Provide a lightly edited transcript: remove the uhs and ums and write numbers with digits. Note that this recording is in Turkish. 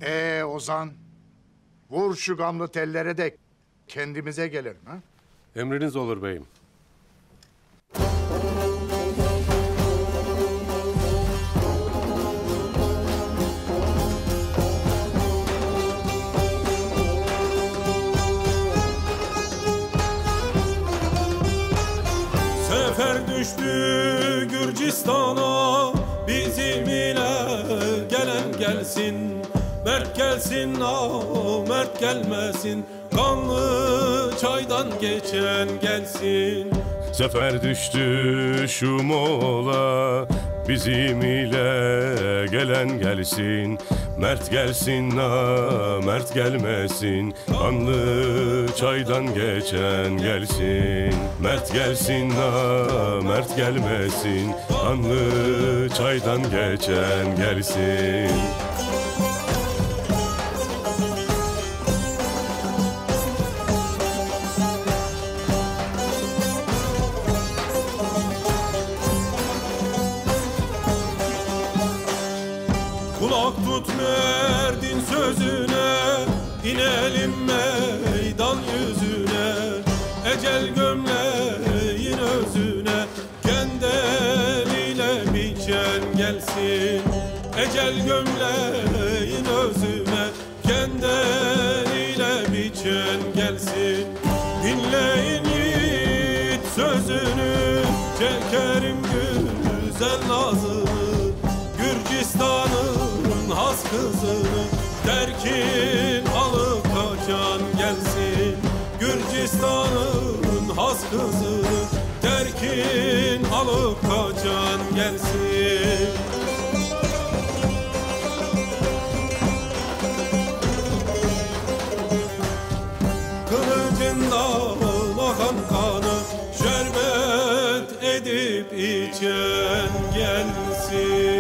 Ozan, vur şu gamlı tellere de kendimize gelelim ha. Emriniz olur beyim. Sefer düştü Gürcistan'a, bizim ile gelen gelsin. Mert gelsin, mert gelmesin, kanlı çaydan geçen gelsin. Sefer düştü şu mola, bizim ile gelen gelsin. Mert gelsin, mert gelmesin, kanlı çaydan geçen gelsin. Mert gelsin, mert gelmesin, kanlı çaydan geçen gelsin. Kulak tut Mert'in sözüne, inelim meydan yüzüne. Ecel gömleğin özüne, kendiliyle biçen gelsin. Ecel gömleğin özüne, kendiliyle biçen gelsin. Dinleyin yiğit sözünü, çekerim güzel nazını. Gürcistan'ın has kızını, terkin alıp kaçan gelsin. Gürcistan'ın has kızını, terkin alıp kaçan gelsin. Kılıcından akan kanı, şerbet edip içen gelsin.